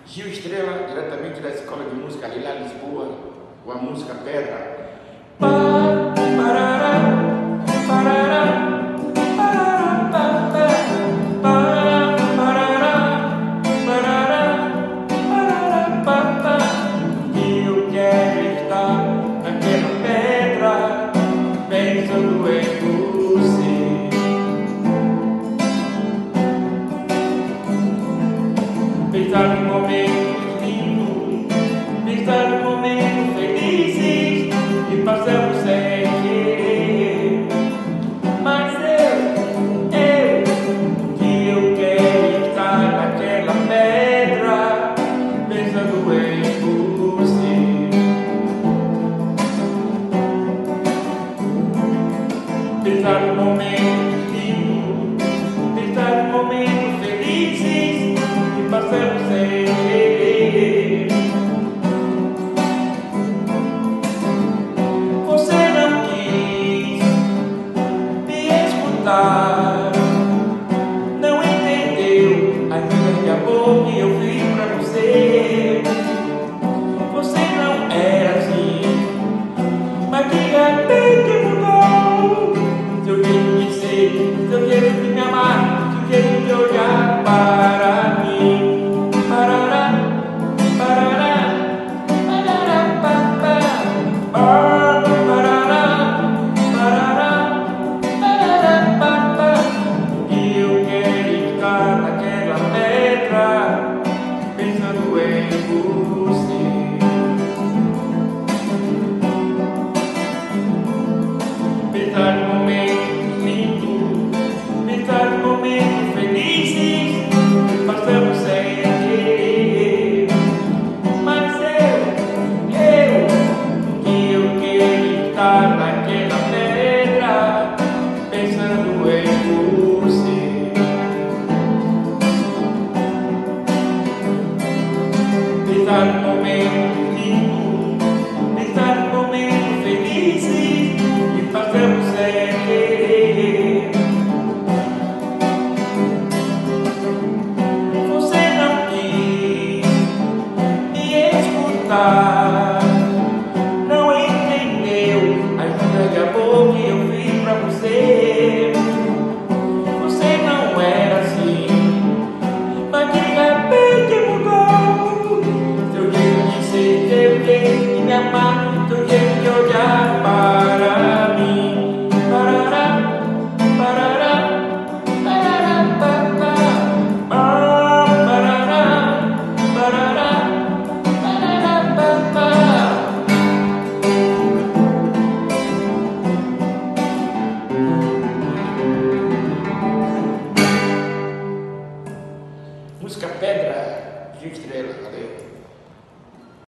Gil Estrela, diretamente da Escola de Música ali lá em Lisboa, com a música Pedra. Eu quero estar naquela pedra, pensando em você. Pensar em momentos lindos, pensar em momentos felizes que passamos sem querer. Mas que eu quero estar naquela pedra, pensando em você. Pensar em momentos lindos, pensar em momentos felizes que passamos sem querer. Você não quis me escutar, não entendeu a vida de amor que eu fiz pra você. Você não era assim, mas de repente mudou seu jeito de ser, seu jeito de me amar, seu jeito de olhar para mim. E eu quero estar naquela pedra, pensando em você. Pensar em momentos lindos, pensar em momentos felizes que passamos sem querer. Mas que eu quero estar naquela pedra, pensando em você. Pensar em momentos lindos, pensar em momentos felizes que passamos sem querer. Você não quis me escutar, não entendeu a história de amor que eu fiz pra você. Você não era assim, mas de repente mudou seu jeito de ser, seu jeito de me amar, seu jeito de olhar para mim. Música Pedra, Gil Estrela, valeu.